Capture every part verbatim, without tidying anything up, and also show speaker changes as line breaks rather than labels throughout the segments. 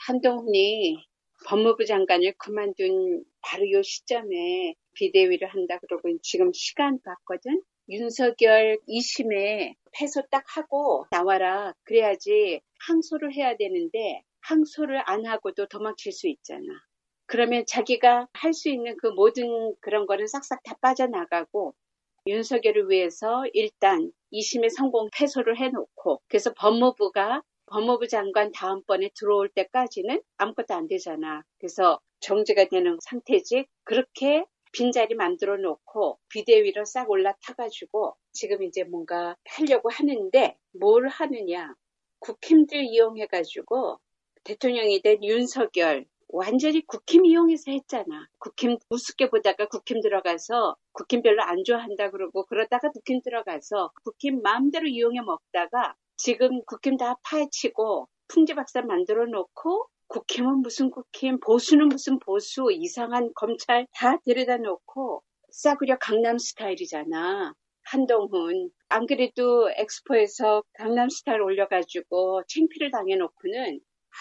한동훈이 법무부 장관을 그만둔 바로 요 시점에 비대위를 한다 그러고 지금 시간 봤거든. 윤석열 이 심에 패소 딱 하고 나와라. 그래야지 항소를 해야 되는데 항소를 안 하고도 도망칠 수 있잖아. 그러면 자기가 할 수 있는 그 모든 그런 거는 싹싹 다 빠져나가고 윤석열을 위해서 일단 이 심에 성공 패소를 해놓고 그래서 법무부가 법무부 장관 다음번에 들어올 때까지는 아무것도 안 되잖아. 그래서 정지가 되는 상태지. 그렇게 빈자리 만들어 놓고 비대위로 싹 올라타가지고 지금 이제 뭔가 하려고 하는데 뭘 하느냐. 국힘들 이용해가지고 대통령이 된 윤석열 완전히 국힘 이용해서 했잖아. 국힘 우습게 보다가 국힘 들어가서 국힘 별로 안 좋아한다 그러고 그러다가 국힘 들어가서 국힘 마음대로 이용해 먹다가 지금 국힘 다 파헤치고 풍지박산 만들어 놓고 국힘은 무슨 국힘, 보수는 무슨 보수, 이상한 검찰 다 데려다 놓고 싸구려 강남 스타일이잖아. 한동훈. 안 그래도 엑스포에서 강남 스타일 올려가지고 창피를 당해놓고는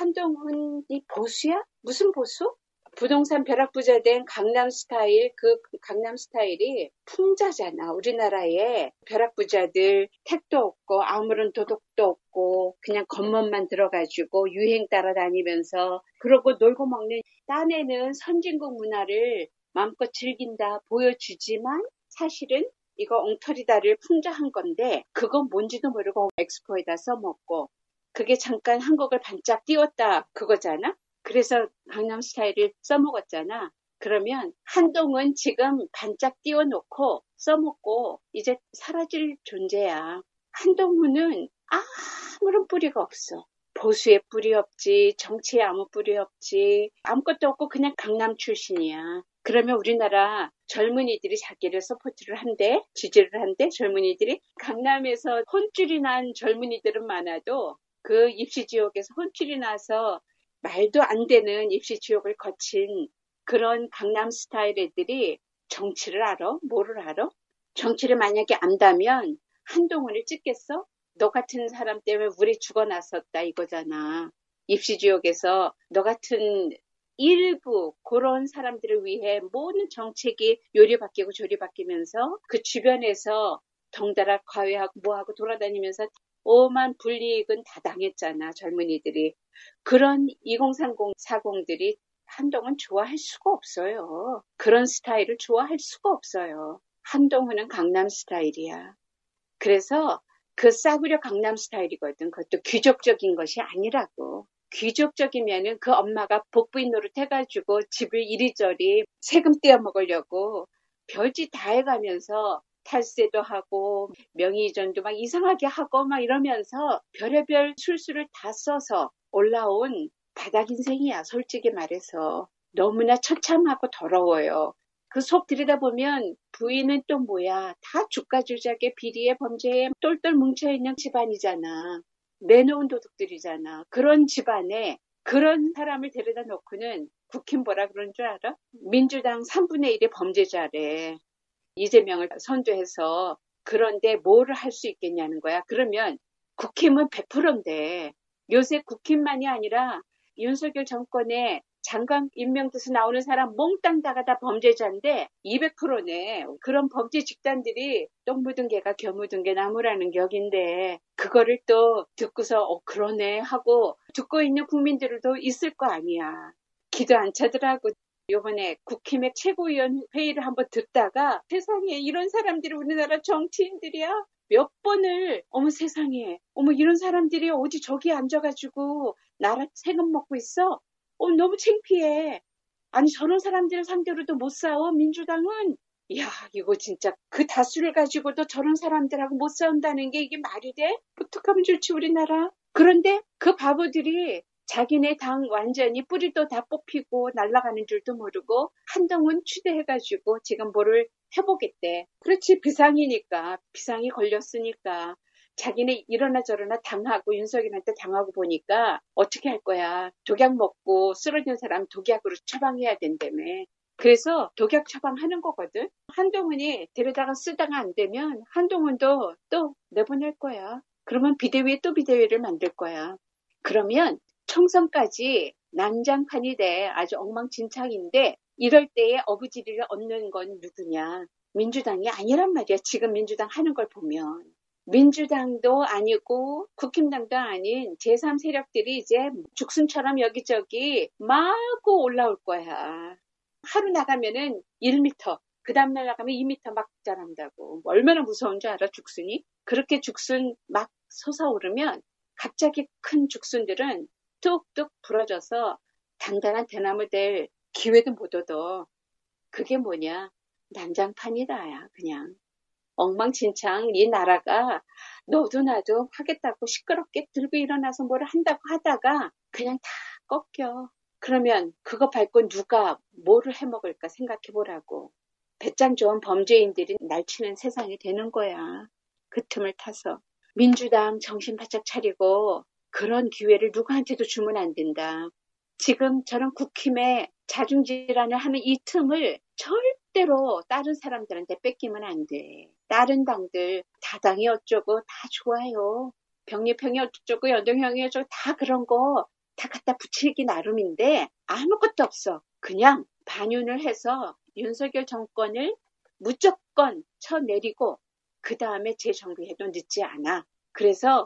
한동훈이 보수야? 무슨 보수? 부동산 벼락부자 된 강남 스타일, 그 강남 스타일이 풍자잖아. 우리나라에 벼락부자들 택도 없고 아무런 도덕도 없고 그냥 겉멋만 들어가지고 유행 따라다니면서 그러고 놀고 먹는 딴에는 선진국 문화를 마음껏 즐긴다 보여주지만 사실은 이거 엉터리다를 풍자한 건데 그건 뭔지도 모르고 엑스포에다 써먹고 그게 잠깐 한국을 반짝 띄웠다 그거잖아. 그래서 강남 스타일을 써먹었잖아. 그러면 한동은 지금 반짝 띄워놓고 써먹고 이제 사라질 존재야. 한동훈은 아무런 뿌리가 없어. 보수의 뿌리 없지, 정치에 아무 뿌리 없지, 아무것도 없고 그냥 강남 출신이야. 그러면 우리나라 젊은이들이 자기를 서포트를 한대, 지지를 한대, 젊은이들이. 강남에서 혼쭐이 난 젊은이들은 많아도 그 입시지옥에서 혼쭐이 나서 말도 안 되는 입시지옥을 거친 그런 강남 스타일 애들이 정치를 알아? 뭐를 알아? 정치를 만약에 안다면 한동훈을 찍겠어? 너 같은 사람 때문에 우리 죽어났었다 이거잖아. 입시지옥에서 너 같은 일부 그런 사람들을 위해 모든 정책이 요리 바뀌고 조리 바뀌면서 그 주변에서 덩달아 과외하고 뭐하고 돌아다니면서 오만 불이익은 다 당했잖아. 젊은이들이. 그런 이공삼공, 사공들이 한동훈 좋아할 수가 없어요. 그런 스타일을 좋아할 수가 없어요. 한동훈은 강남 스타일이야. 그래서 그 싸구려 강남 스타일이거든. 그것도 귀족적인 것이 아니라고. 귀족적이면은 그 엄마가 복부인 노릇 해가지고 집을 이리저리 세금 떼어 먹으려고 별짓 다 해가면서 탈세도 하고 명의이전도 막 이상하게 하고 막 이러면서 별의별 술수를 다 써서 올라온 바닥 인생이야. 솔직히 말해서. 너무나 처참하고 더러워요. 그 속 들여다보면 부인은 또 뭐야. 다 주가조작에 비리에 범죄에 똘똘 뭉쳐있는 집안이잖아. 내놓은 도둑들이잖아. 그런 집안에 그런 사람을 데려다 놓고는 국힘 뭐라 그런 줄 알아? 민주당 삼분의 일의 범죄자래. 이재명을 선두해서. 그런데 뭐를 할 수 있겠냐는 거야. 그러면 국힘은 백 퍼센트인데 요새 국힘만이 아니라 윤석열 정권에 장관 임명돼서 나오는 사람 몽땅 다가 다 범죄자인데 이백 퍼센트네. 그런 범죄 집단들이 똥 묻은 개가 겨 묻은 게 나무라는 격인데 그거를 또 듣고서 어 그러네 하고 듣고 있는 국민들도 있을 거 아니야. 기도 안 차더라고. 요번에 국힘의 최고위원 회의를 한번 듣다가 세상에 이런 사람들이 우리나라 정치인들이야? 몇 번을 어머 세상에 어머 이런 사람들이 어디 저기 앉아가지고 나라 세금 먹고 있어? 어 너무 창피해. 아니 저런 사람들 상대로도 못 싸워 민주당은. 이야 이거 진짜 그 다수를 가지고도 저런 사람들하고 못 싸운다는 게 이게 말이 돼? 어떡하면 좋지 우리나라. 그런데 그 바보들이 자기네 당 완전히 뿌리도 다 뽑히고 날아가는 줄도 모르고 한동훈 추대해가지고 지금 뭐를 해보겠대. 그렇지 비상이니까. 비상이 걸렸으니까. 자기네 이러나 저러나 당하고 윤석열한테 당하고 보니까 어떻게 할 거야. 독약 먹고 쓰러진 사람 독약으로 처방해야 된다며. 그래서 독약 처방하는 거거든. 한동훈이 데려다가 쓰다가 안 되면 한동훈도 또 내보낼 거야. 그러면 비대위에 또 비대위를 만들 거야. 그러면 총선까지 난장판이 돼. 아주 엉망진창인데 이럴 때에 어부지리를 얻는 건 누구냐? 민주당이 아니란 말이야. 지금 민주당 하는 걸 보면. 민주당도 아니고 국힘당도 아닌 제삼 세력들이 이제 죽순처럼 여기저기 마구 올라올 거야. 하루 나가면은 일 미터, 그 다음날 나가면 이 미터 막 자란다고. 얼마나 무서운 줄 알아, 죽순이? 그렇게 죽순 막 솟아오르면 갑자기 큰 죽순들은 뚝뚝 부러져서 단단한 대나무 될 기회도 못 얻어. 그게 뭐냐? 난장판이다야, 그냥. 엉망진창 이 나라가 너도 나도 하겠다고 시끄럽게 들고 일어나서 뭘 한다고 하다가 그냥 다 꺾여. 그러면 그거 밟고 누가 뭐를 해먹을까 생각해보라고. 배짱 좋은 범죄인들이 날치는 세상이 되는 거야. 그 틈을 타서. 민주당 정신 바짝 차리고 그런 기회를 누구한테도 주면 안 된다. 지금 저런 국힘에 자중질환을 하는 이 틈을 절대로 다른 사람들한테 뺏기면 안 돼. 다른 당들 다당이 어쩌고 다 좋아요. 병립형이 어쩌고 연동형이 어쩌고 다 그런 거 다 갖다 붙이기 나름인데 아무것도 없어. 그냥 반윤을 해서 윤석열 정권을 무조건 쳐내리고 그 다음에 재정비해도 늦지 않아. 그래서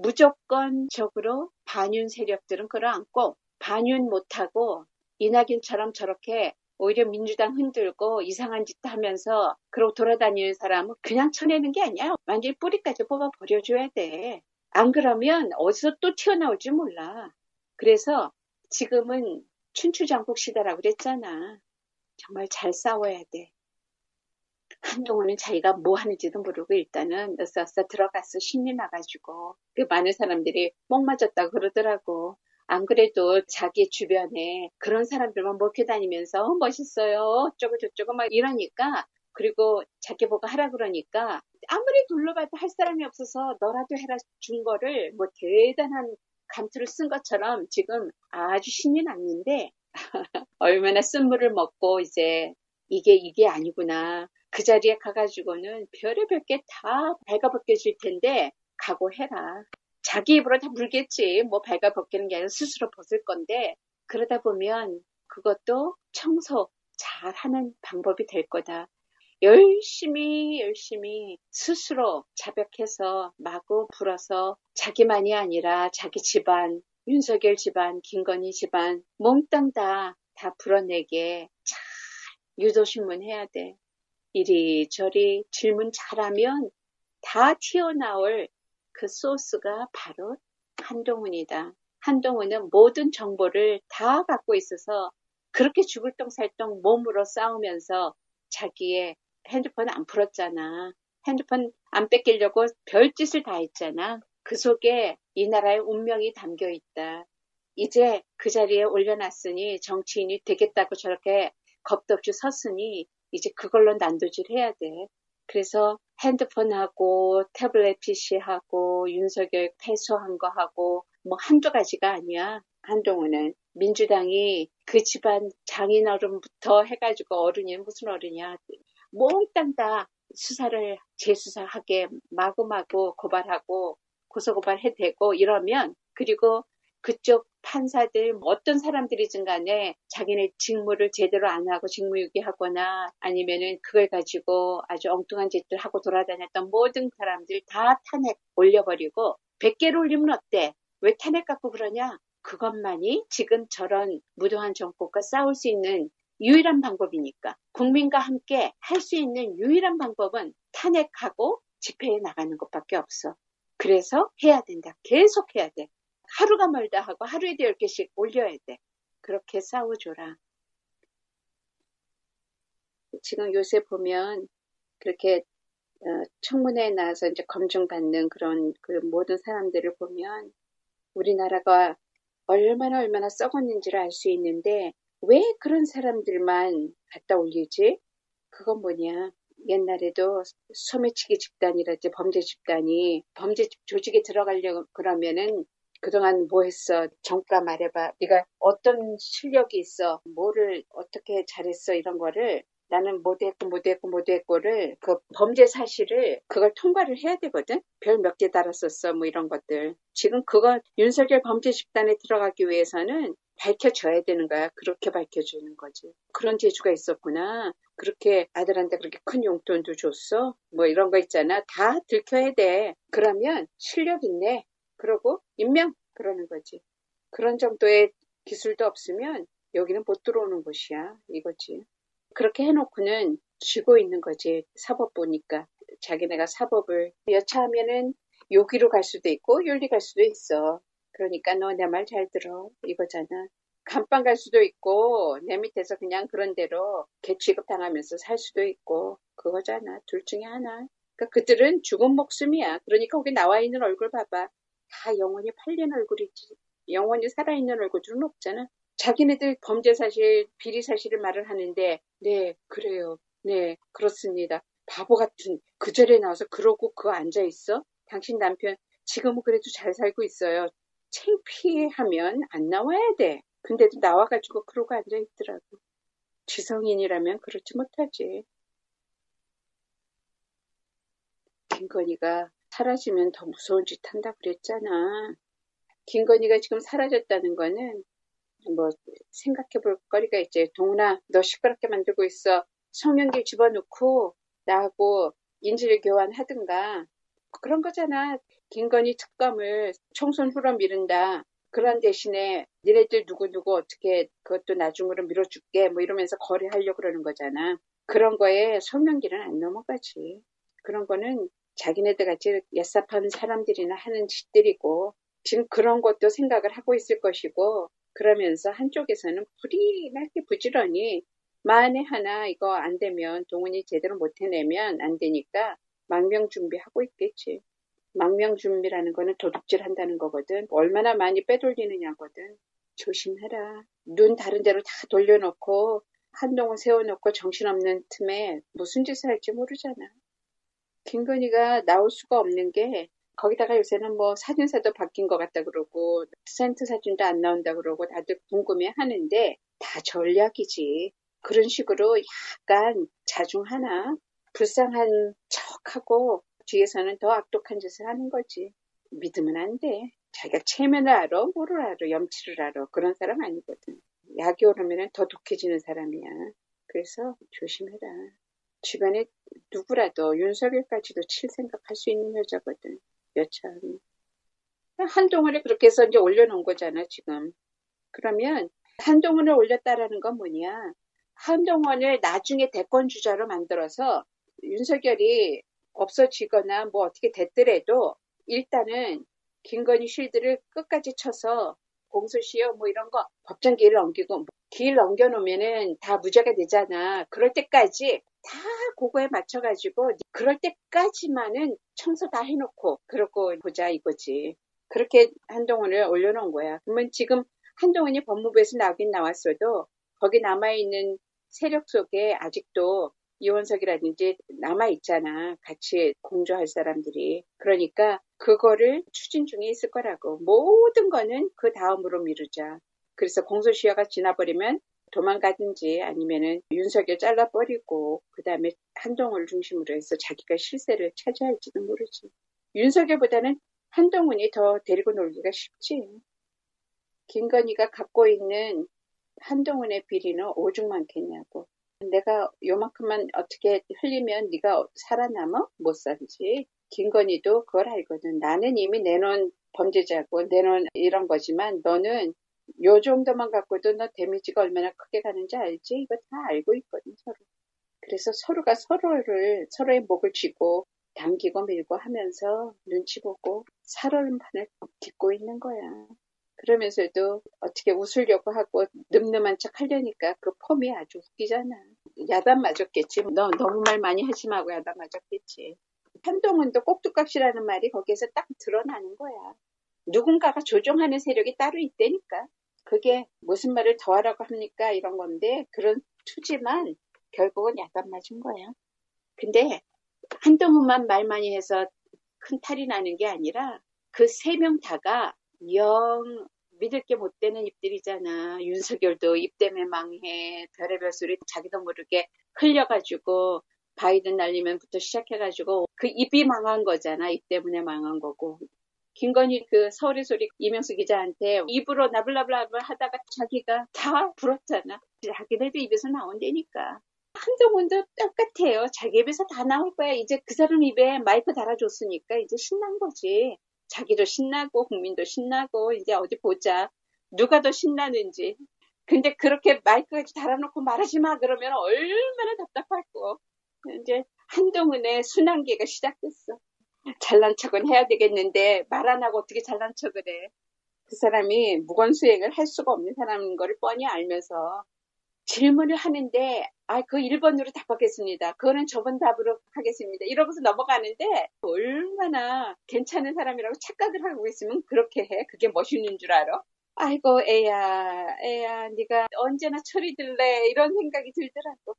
무조건적으로 반윤 세력들은 끌어안고 반윤 못하고 이낙연처럼 저렇게 오히려 민주당 흔들고 이상한 짓 하면서 그러고 돌아다니는 사람은 그냥 쳐내는 게 아니야. 완전히 뿌리까지 뽑아 버려줘야 돼. 안 그러면 어디서 또 튀어나올지 몰라. 그래서 지금은 춘추전국 시대라고 그랬잖아. 정말 잘 싸워야 돼. 한동훈은 자기가 뭐 하는지도 모르고 일단은 어서어서 들어가서 신이 나가지고 그 많은 사람들이 목 맞았다고 그러더라고. 안 그래도 자기 주변에 그런 사람들만 먹혀 다니면서 어, 멋있어요. 어쩌고 저쩌고 막 이러니까 그리고 자기 보고 하라 그러니까 아무리 둘러봐도 할 사람이 없어서 너라도 해라 준 거를 뭐 대단한 감투를 쓴 것처럼 지금 아주 신이 났는데 얼마나 쓴물을 먹고 이제 이게 이게 아니구나. 그 자리에 가가지고는 별의별 게 다 발가벗겨질 텐데 각오해라. 자기 입으로 다 물겠지. 뭐 발가벗기는 게 아니라 스스로 벗을 건데 그러다 보면 그것도 청소 잘하는 방법이 될 거다. 열심히 열심히 스스로 자백해서 마구 불어서 자기만이 아니라 자기 집안, 윤석열 집안, 김건희 집안 몽땅 다, 다 불어내게 잘 유도신문 해야 돼. 이리저리 질문 잘하면 다 튀어나올 그 소스가 바로 한동훈이다. 한동훈은 모든 정보를 다 갖고 있어서 그렇게 죽을 똥살똥 몸으로 싸우면서 자기의 핸드폰 안 풀었잖아. 핸드폰 안 뺏기려고 별짓을 다 했잖아. 그 속에 이 나라의 운명이 담겨 있다. 이제 그 자리에 올려놨으니 정치인이 되겠다고 저렇게 겁도 없이 섰으니 이제 그걸로 난도질 해야 돼. 그래서 핸드폰하고 태블릿 피씨하고 윤석열 패소한 거 하고 뭐 한두 가지가 아니야. 한동훈은 민주당이 그 집안 장인어른부터 해가지고 어른이 무슨 어른이야. 몽땅 다 수사를 재수사하게 마구마구 고발하고 고소고발해대고 이러면 그리고 그쪽 판사들 어떤 사람들이든 간에 자기네 직무를 제대로 안 하고 직무유기하거나 아니면은 그걸 가지고 아주 엉뚱한 짓들 하고 돌아다녔던 모든 사람들 다 탄핵 올려버리고 백 개를 올리면 어때? 왜 탄핵 갖고 그러냐? 그것만이 지금 저런 무도한 정권과 싸울 수 있는 유일한 방법이니까 국민과 함께 할 수 있는 유일한 방법은 탄핵하고 집회에 나가는 것밖에 없어. 그래서 해야 된다. 계속 해야 돼. 하루가 멀다 하고 하루에도 열 개씩 올려야 돼. 그렇게 싸워줘라. 지금 요새 보면 그렇게 어, 청문회에 나와서 이제 검증받는 그런 그 모든 사람들을 보면 우리나라가 얼마나 얼마나 썩었는지를 알 수 있는데 왜 그런 사람들만 갖다 올리지? 그건 뭐냐? 옛날에도 소매치기 집단이라든지 범죄 집단이 범죄 조직에 들어가려고 그러면은 그동안 뭐 했어? 정가 말해봐. 네가 어떤 실력이 있어? 뭐를 어떻게 잘했어? 이런 거를 나는 못했고 못했고 못했고를 그 범죄 사실을 그걸 통과를 해야 되거든. 별 몇 개 달았었어. 뭐 이런 것들. 지금 그거 윤석열 범죄 집단에 들어가기 위해서는 밝혀줘야 되는 거야. 그렇게 밝혀주는 거지. 그런 재주가 있었구나. 그렇게 아들한테 그렇게 큰 용돈도 줬어? 뭐 이런 거 있잖아. 다 들켜야 돼. 그러면 실력 있네. 그러고 임명 그러는 거지. 그런 정도의 기술도 없으면 여기는 못 들어오는 곳이야. 이거지. 그렇게 해놓고는 쥐고 있는 거지. 사법 보니까. 자기네가 사법을 여차하면은 여기로 갈 수도 있고 윤리 갈 수도 있어. 그러니까 너 내 말 잘 들어. 이거잖아. 감방 갈 수도 있고 내 밑에서 그냥 그런 대로 개 취급당하면서 살 수도 있고 그거잖아. 둘 중에 하나. 그러니까 그들은 죽은 목숨이야. 그러니까 거기 나와 있는 얼굴 봐봐. 다 영원히 팔린 얼굴이지. 영원히 살아있는 얼굴들은 없잖아. 자기네들 범죄 사실, 비리 사실을 말을 하는데 네, 그래요. 네, 그렇습니다. 바보 같은 그 자리에 나와서 그러고 그거 앉아있어? 당신 남편 지금은 그래도 잘 살고 있어요. 창피하면 안 나와야 돼. 근데도 나와가지고 그러고 앉아있더라고. 지성인이라면 그렇지 못하지. 김건희가 사라지면 더 무서운 짓 한다 그랬잖아. 김건희가 지금 사라졌다는 거는 뭐 생각해 볼 거리가 있지. 동훈아, 너 시끄럽게 만들고 있어. 성명길 집어넣고 나하고 인질 교환하든가. 그런 거잖아. 김건희 특검을 총선 후로 미룬다. 그런 대신에 니네들 누구누구 어떻게 그것도 나중으로 밀어줄게. 뭐 이러면서 거래하려고 그러는 거잖아. 그런 거에 성명길은 안 넘어가지. 그런 거는 자기네들 같이 옅삽한 사람들이나 하는 짓들이고 지금 그런 것도 생각을 하고 있을 것이고 그러면서 한쪽에서는 불이나게 부지런히 만에 하나 이거 안 되면 동훈이 제대로 못 해내면 안 되니까 망명 준비하고 있겠지. 망명 준비라는 거는 도둑질 한다는 거거든. 얼마나 많이 빼돌리느냐거든. 조심해라. 눈 다른 데로 다 돌려놓고 한동훈 세워놓고 정신없는 틈에 무슨 짓을 할지 모르잖아. 김건희가 나올 수가 없는 게 거기다가 요새는 뭐 사진사도 바뀐 것 같다 그러고 센터 사진도 안 나온다 그러고 다들 궁금해 하는데 다 전략이지. 그런 식으로 약간 자중하나 불쌍한 척하고 뒤에서는 더 악독한 짓을 하는 거지. 믿으면 안 돼. 자기가 체면을 알아, 뭐를 알아, 염치를 알아. 그런 사람 아니거든. 약이 오르면 더 독해지는 사람이야. 그래서 조심해라. 주변에 누구라도 윤석열까지도 칠 생각할 수 있는 여자거든. 여참. 한동훈을 그렇게 해서 이제 올려놓은 거잖아, 지금. 그러면 한동훈을 올렸다라는 건 뭐냐? 한동훈을 나중에 대권 주자로 만들어서 윤석열이 없어지거나 뭐 어떻게 됐더라도 일단은 김건희 쉴드를 끝까지 쳐서 공소시효 뭐 이런 거 법정 기일 넘기고 기일 넘겨놓으면은 다 무죄가 되잖아. 그럴 때까지 다 그거에 맞춰가지고 그럴 때까지만은 청소 다 해놓고 그러고 보자 이거지. 그렇게 한동훈을 올려놓은 거야. 그러면 지금 한동훈이 법무부에서 나오긴 나왔어도 거기 남아있는 세력 속에 아직도 이원석이라든지 남아있잖아. 같이 공조할 사람들이. 그러니까 그거를 추진 중에 있을 거라고. 모든 거는 그 다음으로 미루자. 그래서 공소시효가 지나버리면 도망가든지 아니면은 윤석열 잘라버리고 그 다음에 한동훈을 중심으로 해서 자기가 실세를 차지할지는 모르지. 윤석열보다는 한동훈이 더 데리고 놀기가 쉽지. 김건희가 갖고 있는 한동훈의 비리는 오죽 많겠냐고. 내가 요만큼만 어떻게 흘리면 네가 살아남아? 못 살지. 김건희도 그걸 알거든. 나는 이미 내놓은 범죄자고 내놓은 이런 거지만 너는 요 정도만 갖고도 너 데미지가 얼마나 크게 가는지 알지? 이거 다 알고 있거든 서로. 그래서 서로가 서로를 서로의 목을 쥐고 당기고 밀고 하면서 눈치 보고 살얼음판을 딛고 있는 거야. 그러면서도 어떻게 웃으려고 하고 늠름한 척 하려니까 그 폼이 아주 웃기잖아. 야단 맞았겠지. 너 너무 말 많이 하지 말고 야단 맞았겠지. 한동훈도 꼭두각시라는 말이 거기에서 딱 드러나는 거야. 누군가가 조종하는 세력이 따로 있다니까. 그게 무슨 말을 더 하라고 합니까? 이런 건데 그런 투지만 결국은 야단 맞은 거야. 근데 한동훈만 말 많이 해서 큰 탈이 나는 게 아니라 그 세 명 다가 영 믿을 게 못 되는 입들이잖아. 윤석열도 입 때문에 망해. 별의별 소리 자기도 모르게 흘려가지고 바이든 날리면부터 시작해가지고 그 입이 망한 거잖아. 입 때문에 망한 거고. 김건희 그 서울의 소리 이명수 기자한테 입으로 나블라블라블 하다가 자기가 다 불었잖아. 자기네도 입에서 나온다니까. 한동훈도 똑같아요. 자기 입에서 다 나올 거야. 이제 그 사람 입에 마이크 달아줬으니까 이제 신난 거지. 자기도 신나고 국민도 신나고 이제 어디 보자. 누가 더 신나는지. 근데 그렇게 마이크까지 달아놓고 말하지 마 그러면 얼마나 답답할고. 이제 한동훈의 순환기가 시작됐어. 잘난 척은 해야 되겠는데 말 안 하고 어떻게 잘난 척을 해. 그 사람이 무건수행을 할 수가 없는 사람인 거를 뻔히 알면서 질문을 하는데 아, 그 일 번으로 답하겠습니다. 그거는 저번 답으로 하겠습니다. 이러고서 넘어가는데 얼마나 괜찮은 사람이라고 착각을 하고 있으면 그렇게 해. 그게 멋있는 줄 알아? 아이고 애야 애야 네가 언제나 철이 들래 이런 생각이 들더라고.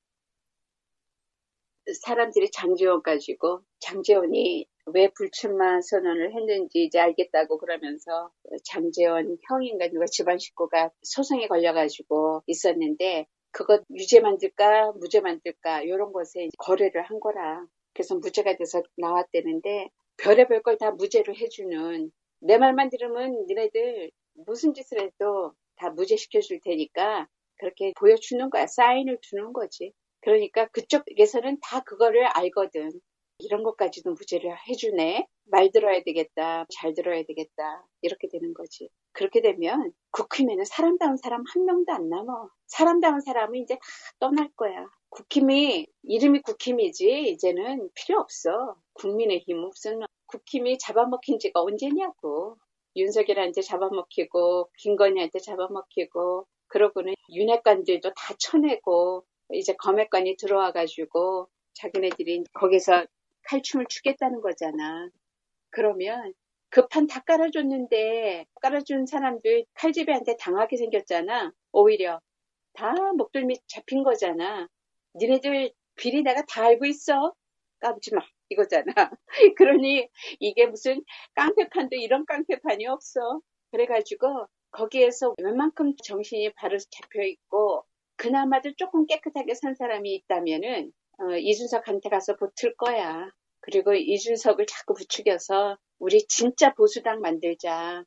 사람들이 장제원 가지고 장제원이 왜 불출마 선언을 했는지 이제 알겠다고 그러면서 장제원 형인가 누가 집안 식구가 소송에 걸려가지고 있었는데 그것 유죄 만들까 무죄 만들까 이런 것에 거래를 한 거라. 그래서 무죄가 돼서 나왔대는데 별의별 걸 다 무죄로 해주는 내 말만 들으면 니네들 무슨 짓을 해도 다 무죄 시켜줄 테니까 그렇게 보여주는 거야. 사인을 주는 거지. 그러니까 그쪽에서는 다 그거를 알거든. 이런 것까지도 무죄를 해주네. 말 들어야 되겠다. 잘 들어야 되겠다. 이렇게 되는 거지. 그렇게 되면 국힘에는 사람다운 사람 한 명도 안 남아. 사람다운 사람은 이제 다 떠날 거야. 국힘이 이름이 국힘이지 이제는 필요 없어. 국민의힘 무슨 국힘이 잡아먹힌 지가 언제냐고. 윤석열한테 잡아먹히고 김건희한테 잡아먹히고 그러고는 윤핵관들도 다 쳐내고 이제 검핵관이 들어와가지고 자기네들이 거기서 칼춤을 추겠다는 거잖아. 그러면 그 판 다 깔아줬는데 깔아준 사람들 칼집애한테 당하게 생겼잖아. 오히려 다 목덜미 잡힌 거잖아. 니네들 비리 내가 다 알고 있어. 까부지 마 이거잖아. 그러니 이게 무슨 깡패판도 이런 깡패판이 없어. 그래가지고 거기에서 웬만큼 정신이 바로 잡혀있고 그나마도 조금 깨끗하게 산 사람이 있다면은 어, 이준석한테 가서 붙을 거야. 그리고 이준석을 자꾸 부추겨서 우리 진짜 보수당 만들자.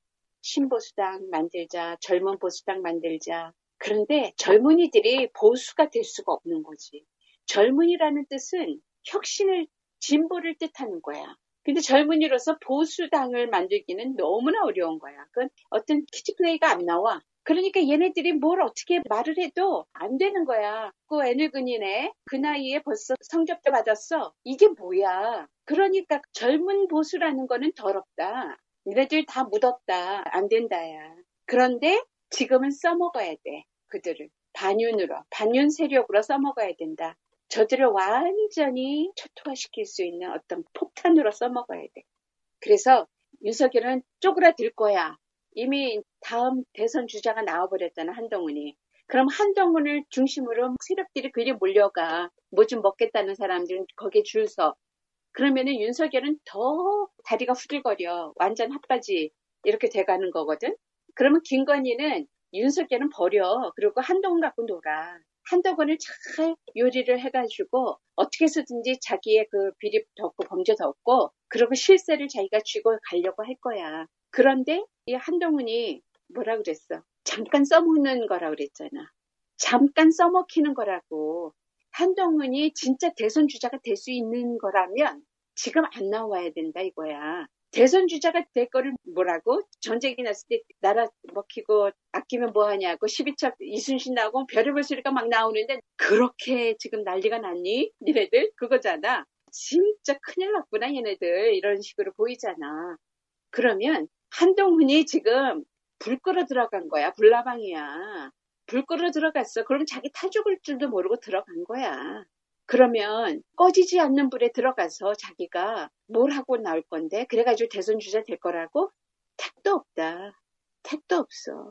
신보수당 만들자. 젊은 보수당 만들자. 그런데 젊은이들이 보수가 될 수가 없는 거지. 젊은이라는 뜻은 혁신을 진보를 뜻하는 거야. 근데 젊은이로서 보수당을 만들기는 너무나 어려운 거야. 그건 어떤 키즈플레이가 안 나와. 그러니까 얘네들이 뭘 어떻게 말을 해도 안 되는 거야. 그 애늙은이네. 그 나이에 벌써 성적도 받았어. 이게 뭐야. 그러니까 젊은 보수라는 거는 더럽다. 얘네들 다 묻었다. 안 된다야. 그런데 지금은 써먹어야 돼. 그들을. 반윤으로. 반윤 세력으로 써먹어야 된다. 저들을 완전히 초토화시킬 수 있는 어떤 폭탄으로 써먹어야 돼. 그래서 윤석열은 쪼그라들 거야. 이미 다음 대선 주자가 나와버렸잖아, 한동훈이. 그럼 한동훈을 중심으로 세력들이 그리 몰려가. 뭐 좀 먹겠다는 사람들은 거기에 줄 서. 그러면은 윤석열은 더 다리가 후들거려. 완전 핫바지 이렇게 돼가는 거거든. 그러면 김건희는 윤석열은 버려. 그리고 한동훈 갖고 놀아. 한동훈을 잘 요리를 해가지고 어떻게 해서든지 자기의 그 비리 덮고 범죄 덮고 그리고 실세를 자기가 쥐고 가려고 할 거야. 그런데 이 한동훈이 뭐라 그랬어? 잠깐 써먹는 거라 그랬잖아. 잠깐 써먹히는 거라고. 한동훈이 진짜 대선 주자가 될 수 있는 거라면 지금 안 나와야 된다 이거야. 대선 주자가 될 거를 뭐라고? 전쟁이 났을 때 나라 먹히고 아끼면 뭐하냐고 십이 척 이순신 나오고 별의별 소리가 막 나오는데 그렇게 지금 난리가 났니? 니네들? 그거잖아. 진짜 큰일 났구나 얘네들. 이런 식으로 보이잖아. 그러면 한동훈이 지금 불 끌어 들어간 거야. 불나방이야. 불 끌어 들어갔어. 그럼 자기 타 죽을 줄도 모르고 들어간 거야. 그러면 꺼지지 않는 불에 들어가서 자기가 뭘 하고 나올 건데 그래가지고 대선 주자 될 거라고? 택도 없다. 택도 없어.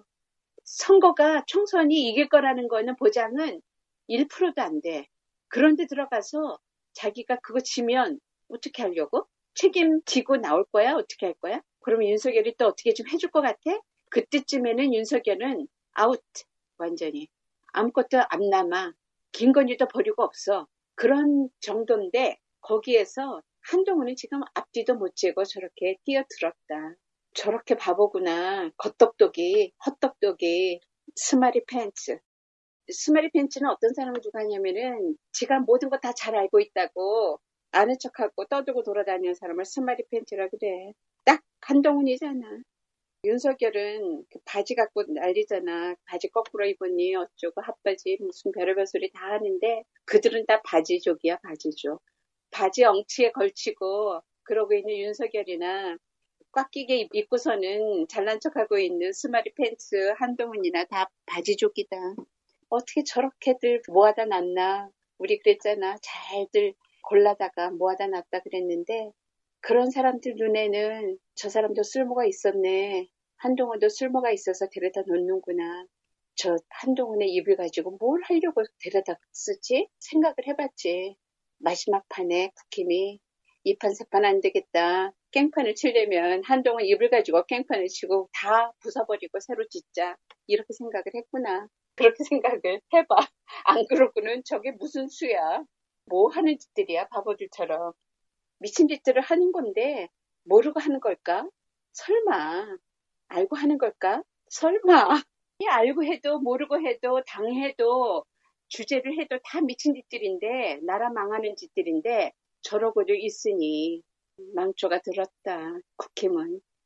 선거가 총선이 이길 거라는 거는 보장은 일 퍼센트도 안 돼. 그런데 들어가서 자기가 그거 지면 어떻게 하려고? 책임지고 나올 거야? 어떻게 할 거야? 그러면 윤석열이 또 어떻게 좀 해줄 것 같아? 그때쯤에는 윤석열은 아웃. 완전히. 아무것도 안 남아. 김건희도 버리고 없어. 그런 정도인데 거기에서 한동훈은 지금 앞뒤도 못 재고 저렇게 뛰어들었다. 저렇게 바보구나. 겉똑똑이, 헛똑똑이, 스마리 팬츠. 스마리 팬츠는 어떤 사람을 누가 하냐면은 지가 모든 거 다 잘 알고 있다고 아는 척하고 떠들고 돌아다니는 사람을 스마리 팬츠라 그래. 딱 한동훈이잖아. 윤석열은 그 바지 갖고 난리잖아. 바지 거꾸로 입었니 어쩌고 핫바지 무슨 별의별 소리 다 하는데 그들은 다 바지족이야 바지족. 바지 엉치에 걸치고 그러고 있는 윤석열이나 꽉 끼게 입고서는 잘난 척하고 있는 스마리 팬츠 한동훈이나 다 바지족이다. 어떻게 저렇게들 모아다 놨나. 우리 그랬잖아. 잘들 골라다가 모아다 놨다 그랬는데 그런 사람들 눈에는 저 사람도 쓸모가 있었네. 한동훈도 쓸모가 있어서 데려다 놓는구나. 저 한동훈의 입을 가지고 뭘 하려고 데려다 쓰지? 생각을 해봤지. 마지막 판에 국힘이 이 판, 사 판 안 되겠다. 깽판을 치려면 한동훈 입을 가지고 깽판을 치고 다 부숴버리고 새로 짓자. 이렇게 생각을 했구나. 그렇게 생각을 해봐. 안 그러고는 저게 무슨 수야. 뭐 하는 짓들이야, 바보들처럼. 미친 짓들을 하는 건데 모르고 하는 걸까? 설마 알고 하는 걸까? 설마 알고 해도 모르고 해도 당해도 주제를 해도 다 미친 짓들인데 나라 망하는 짓들인데 저러고도 있으니 망조가 들었다. 국힘은.